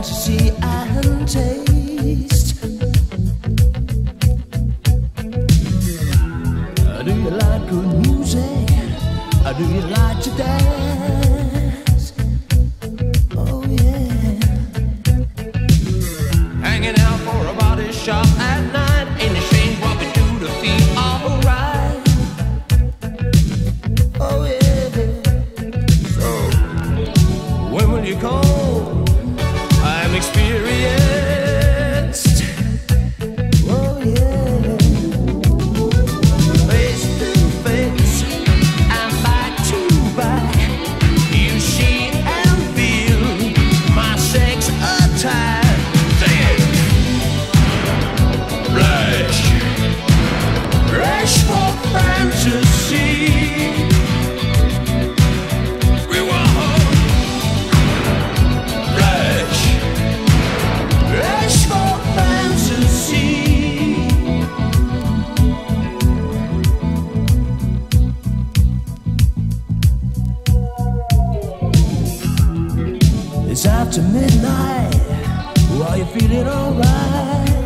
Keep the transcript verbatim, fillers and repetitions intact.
fantasy and taste. Do you like good music? Do you like to dance? Oh yeah. Hanging out for a body shop at night. Ain't it strange what we do to feel alright? Oh yeah. So, when will you come? I'm experienced. Oh yeah. Face to face and back to back, you see and feel my sex attack. Sing it. Rush, rush for fantasy. We want rush, rush for fantasy. It's after midnight. Are you feeling alright?